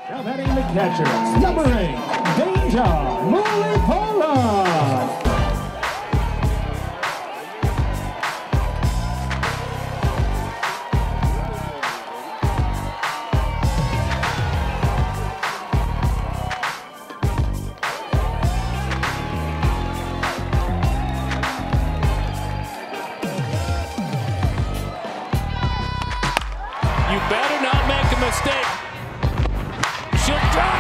Now batting the catcher, number 8, Dejah Mulipola. You better not make a mistake. She'll drive.